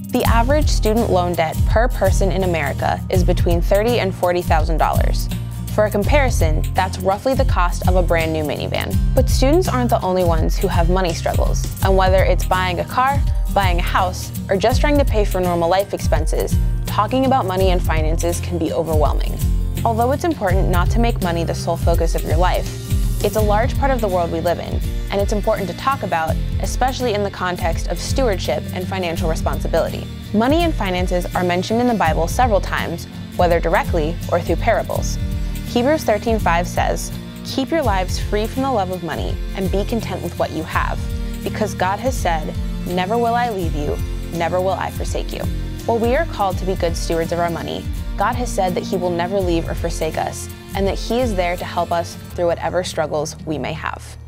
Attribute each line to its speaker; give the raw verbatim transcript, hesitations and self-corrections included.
Speaker 1: The average student loan debt per person in America is between thirty thousand dollars and forty thousand dollars. For a comparison, that's roughly the cost of a brand new minivan. But students aren't the only ones who have money struggles, and whether it's buying a car, buying a house, or just trying to pay for normal life expenses, talking about money and finances can be overwhelming. Although it's important not to make money the sole focus of your life, it's a large part of the world we live in, and it's important to talk about, especially in the context of stewardship and financial responsibility. Money and finances are mentioned in the Bible several times, whether directly or through parables. Hebrews thirteen five says, "Keep your lives free from the love of money and be content with what you have, because God has said, 'Never will I leave you, never will I forsake you.'" While we are called to be good stewards of our money, God has said that He will never leave or forsake us, and that He is there to help us through whatever struggles we may have.